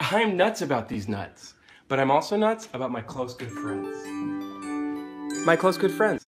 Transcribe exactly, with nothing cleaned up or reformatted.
I'm nuts about these nuts, but I'm also nuts about my close good friends. My close good friends.